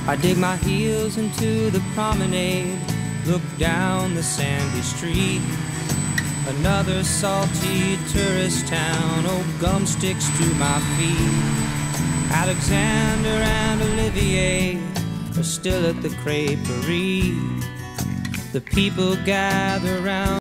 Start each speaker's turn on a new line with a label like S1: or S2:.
S1: I dig my heels into the promenade, look down the sandy street. Another salty tourist town, oh, gum sticks to my feet. Alexander and Olivier are still at the creperie. The people gather round.